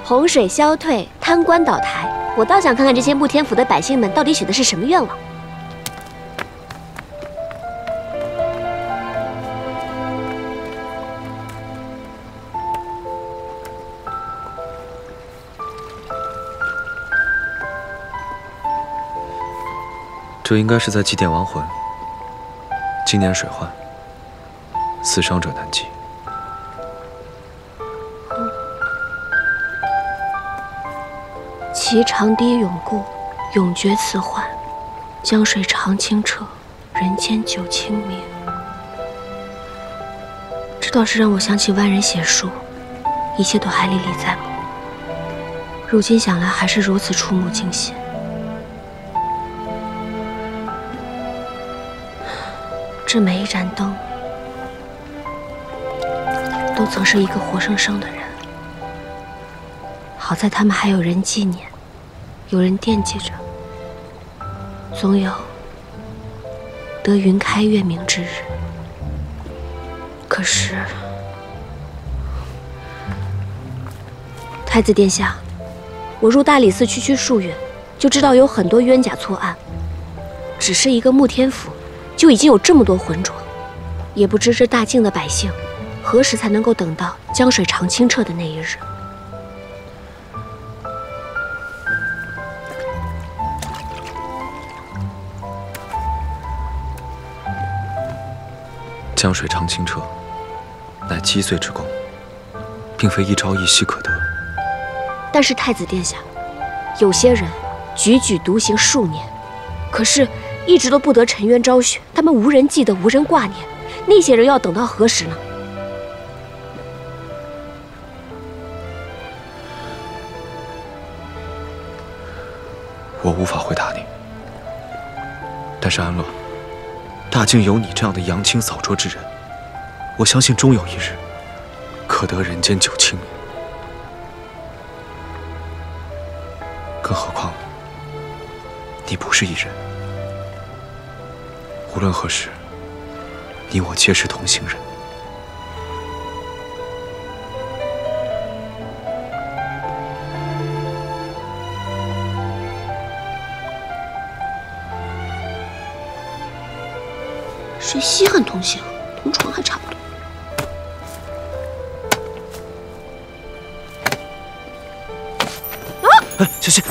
洪水消退，贪官倒台。我倒想看看这些慕天府的百姓们到底许的是什么愿望。 这应该是在祭奠亡魂。今年水患，死伤者难计。 其长堤永固，永绝此患；江水常清澈，人间久清明。这倒是让我想起万人写书，一切都还历历在目。如今想来，还是如此触目惊心。这每一盏灯，都曾是一个活生生的人。好在他们还有人纪念。 有人惦记着，总有得云开月明之日。可是，太子殿下，我入大理寺区数月，就知道有很多冤假错案。只是一个慕天府，就已经有这么多浑浊，也不知这大境的百姓，何时才能够等到江水常清澈的那一日。 江水常清澈，乃积岁之功，并非一朝一夕可得。 但是太子殿下，有些人踽踽独行数年，可是一直都不得沉冤昭雪，他们无人记得，无人挂念，那些人要等到何时呢？ 我无法回答你，但是安乐。 大境有你这样的扬清扫浊之人，我相信终有一日，可得人间久清明。更何况，你不是一人。无论何时，你我皆是同行人。 谁稀罕同行？同床还差不多。啊！ 哎，小心！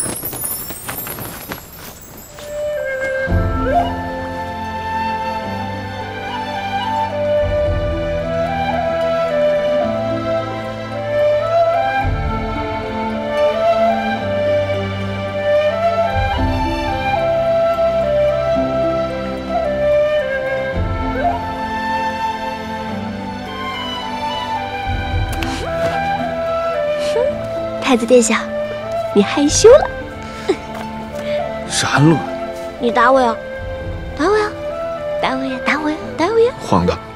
太子殿下，你害羞了。 是安乐。 你打我呀！打我呀！打我呀！打我呀！打我呀！ 荒唐！